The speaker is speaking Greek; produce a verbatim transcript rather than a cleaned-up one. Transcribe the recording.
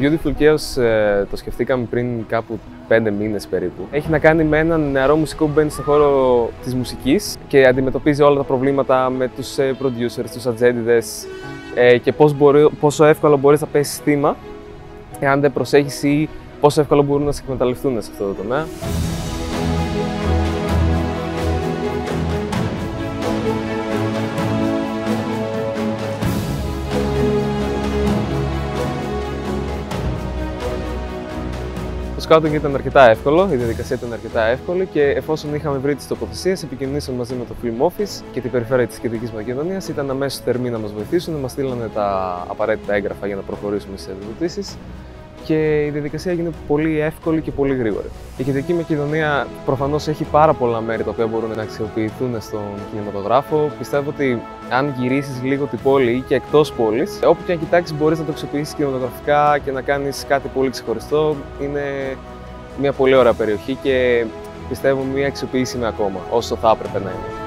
Beautiful Chaos ε, το σκεφτήκαμε πριν κάπου πέντε μήνες περίπου. Έχει να κάνει με έναν νεαρό μουσικό που μπαίνει στον χώρο της μουσικής και αντιμετωπίζει όλα τα προβλήματα με τους ε, producers, τους ατζέντιδες ε, και πώς μπορεί, πόσο εύκολο μπορείς να πέσεις θύμα εάν δεν προσέχεις ή πόσο εύκολο μπορούν να σε εκμεταλλευτούν σε αυτό το τομέα. Το scouting ήταν αρκετά εύκολο, η διαδικασία ήταν αρκετά εύκολη και εφόσον είχαμε βρει τις τοποθεσίες, επικοινωνήσαμε μαζί με το Film Office και την Περιφέρεια της Κεντρικής Μακεδονίας. Ήταν αμέσως θερμοί να μας βοηθήσουν, μας στείλανε τα απαραίτητα έγγραφα για να προχωρήσουμε στις επιδοτήσεις και η διαδικασία έγινε πολύ εύκολη και πολύ γρήγορη. Η Κεντρική Μακεδονία προφανώς έχει πάρα πολλά μέρη τα οποία μπορούν να αξιοποιηθούν στον κινηματογράφο. Πιστεύω ότι αν γυρίσεις λίγο την πόλη ή και εκτός πόλης, όπου και αν κοιτάξεις, μπορείς να το αξιοποιήσεις κινηματογραφικά και να κάνεις κάτι πολύ ξεχωριστό. Είναι μια πολύ ωραία περιοχή και πιστεύω μια αξιοποιήσιμη ακόμα, όσο θα έπρεπε να είναι.